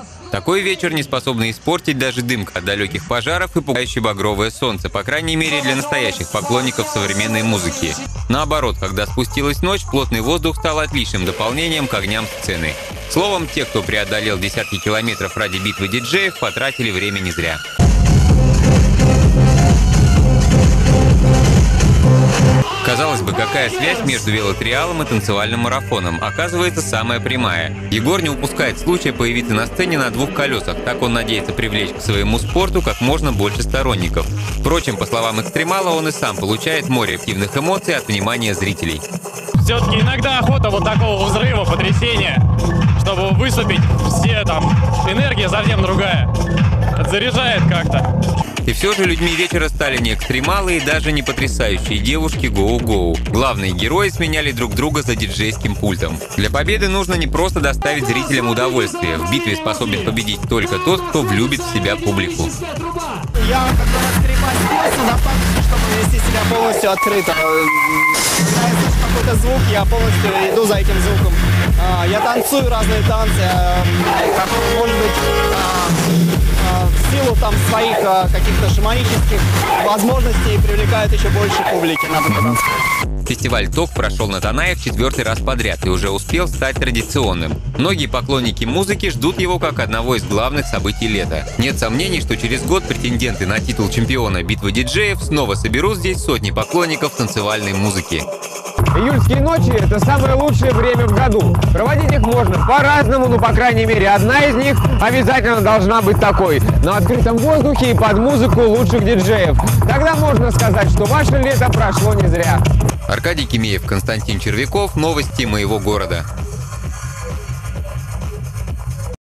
Такой вечер не способны испортить даже дымка от далеких пожаров и пугающее багровое солнце, по крайней мере для настоящих поклонников современной музыки. Наоборот, когда спустилась ночь, плотный воздух стал отличным дополнением к огням сцены. Словом, те, кто преодолел десятки километров ради битвы диджеев, потратили время не зря. Казалось бы, какая связь между велотриалом и танцевальным марафоном? Оказывается, самая прямая. Егор не упускает случая появиться на сцене на двух колесах. Так он надеется привлечь к своему спорту как можно больше сторонников. Впрочем, по словам экстремала, он и сам получает море активных эмоций от внимания зрителей. Все-таки иногда охота вот такого взрыва, потрясения, чтобы выступить, все там, энергия совсем другая. Заряжает как-то. И все же людьми вечера стали не экстремалы и даже не потрясающие девушки гоу-гоу. Главные герои сменяли друг друга за диджейским пультом. Для победы нужно не просто доставить зрителям удовольствие. В битве способен победить только тот, кто влюбит в себя публику. Я как скрипач, достаточно, чтобы вести себя полностью открыто. Когда я слышу какой-то звук, я полностью иду за этим звуком. Я танцую разные танцы, может быть, в силу там своих каких-то шаманических возможностей привлекают еще больше публики. Фестиваль ТОК прошел на Танае в 4-й раз подряд и уже успел стать традиционным. Многие поклонники музыки ждут его как одного из главных событий лета. Нет сомнений, что через год претенденты на титул чемпиона битвы диджеев снова соберут здесь сотни поклонников танцевальной музыки. Июльские ночи – это самое лучшее время в году. Проводить их можно по-разному, но, по крайней мере, одна из них обязательно должна быть такой. На открытом воздухе и под музыку лучших диджеев. Тогда можно сказать, что ваше лето прошло не зря. Аркадий Кимеев, Константин Червяков. Новости моего города.